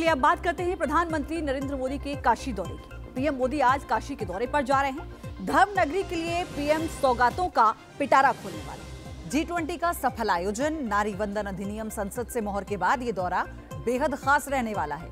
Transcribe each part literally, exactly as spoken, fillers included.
अब बात करते हैं प्रधानमंत्री नरेंद्र मोदी के काशी दौरे की। पीएम मोदी आज काशी के दौरे पर जा रहे हैं। धर्म नगरी के लिए पीएम सौगातों का पिटारा खोलने वाले। जी ट्वेंटी का सफल आयोजन, नारी वंदन अधिनियम संसद से मोहर के बाद ये दौरा बेहद खास रहने वाला है।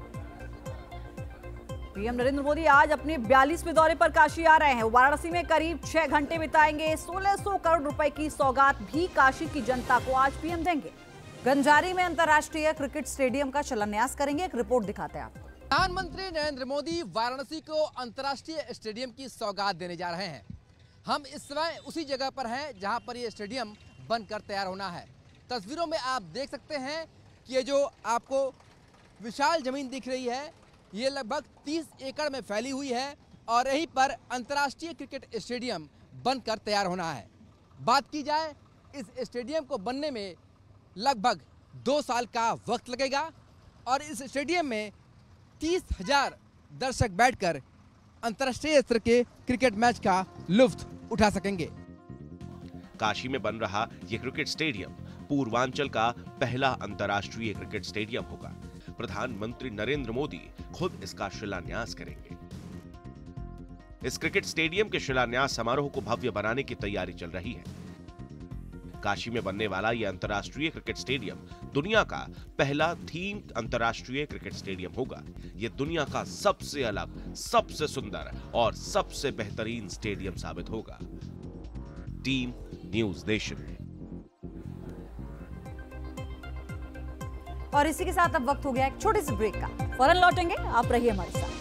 पीएम नरेंद्र मोदी आज अपने बयालीसवें दौरे पर काशी आ रहे हैं। वाराणसी में करीब छह घंटे बिताएंगे। सोलह सौ करोड़ रुपए की सौगात भी काशी की जनता को आज पीएम देंगे। गंजारी में अंतर्राष्ट्रीय क्रिकेट स्टेडियम का शिलान्यास करेंगे। एक रिपोर्ट दिखाते हैं आपको। प्रधानमंत्री नरेंद्र मोदी वाराणसी को अंतर्राष्ट्रीय स्टेडियम की सौगात देने जा रहे हैं। हम इस समय उसी जगह पर हैं जहां पर ये स्टेडियम बनकर तैयार होना है। तस्वीरों में आप देख सकते हैं कि ये जो आपको विशाल जमीन दिख रही है, ये लगभग तीस एकड़ में फैली हुई है और यहीं पर अंतर्राष्ट्रीय क्रिकेट स्टेडियम बनकर तैयार होना है। बात की जाए इस स्टेडियम को बनने में लगभग दो साल का वक्त लगेगा और इस स्टेडियम में तीस हजार दर्शक बैठकर अंतर्राष्ट्रीय स्तर के क्रिकेट मैच का लुत्फ उठा सकेंगे। काशी में बन रहा ये क्रिकेट स्टेडियम पूर्वांचल का पहला अंतर्राष्ट्रीय क्रिकेट स्टेडियम होगा। प्रधानमंत्री नरेंद्र मोदी खुद इसका शिलान्यास करेंगे। इस क्रिकेट स्टेडियम के शिलान्यास समारोह को भव्य बनाने की तैयारी चल रही है। काशी में बनने वाला यह अंतर्राष्ट्रीय क्रिकेट स्टेडियम दुनिया का पहला थीम अंतर्राष्ट्रीय क्रिकेट स्टेडियम होगा। यह दुनिया का सबसे अलग, सबसे सुंदर और सबसे बेहतरीन स्टेडियम साबित होगा। Team news nation. और इसी के साथ अब वक्त हो गया एक छोटे से ब्रेक का। फौरन लौटेंगे, आप रहिए हमारे साथ।